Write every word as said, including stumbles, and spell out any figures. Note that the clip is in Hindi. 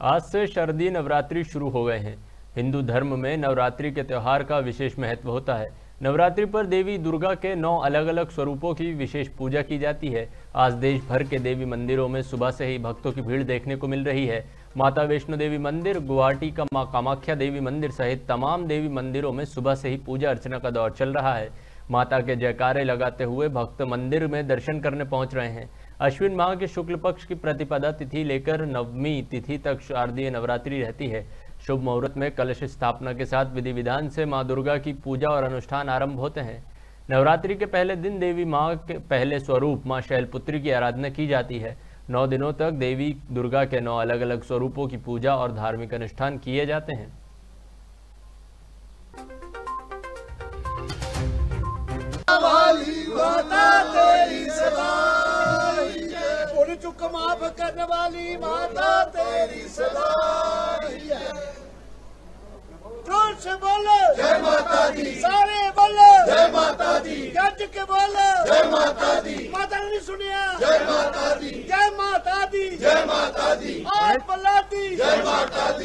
आज से शारदीय नवरात्रि शुरू हो गए हैं। हिंदू धर्म में नवरात्रि के त्यौहार का विशेष महत्व होता है। नवरात्रि पर देवी दुर्गा के नौ अलग अलग स्वरूपों की विशेष पूजा की जाती है। आज देश भर के देवी मंदिरों में सुबह से ही भक्तों की भीड़ देखने को मिल रही है। माता वैष्णो देवी मंदिर, गुवाहाटी का मां कामाख्या देवी मंदिर सहित तमाम देवी मंदिरों में सुबह से ही पूजा अर्चना का दौर चल रहा है। माता के जयकारे लगाते हुए भक्त मंदिर में दर्शन करने पहुंच रहे हैं। अश्विन माह के शुक्ल पक्ष की प्रतिपदा तिथि लेकर नवमी तिथि तक शारदीय नवरात्रि रहती है। शुभ मुहूर्त में कलश स्थापना के साथ विधि विधान से मां दुर्गा की पूजा और अनुष्ठान आरंभ होते हैं। नवरात्रि के पहले दिन देवी मां के पहले स्वरूप मां शैलपुत्री की आराधना की जाती है। नौ दिनों तक देवी दुर्गा के नौ अलग अलग स्वरूपों की पूजा और धार्मिक अनुष्ठान किए जाते हैं। चुक माफ करने वाली माता तेरी सदाई है। जोर से बोलो जय माता दी, सारे बोलो जय माता दी, गज के बोलो जय माता दी। माता ने सुनिया जय माता दी, जय माता दी, जय माता दी, आज बल्ला दी जय माता दी।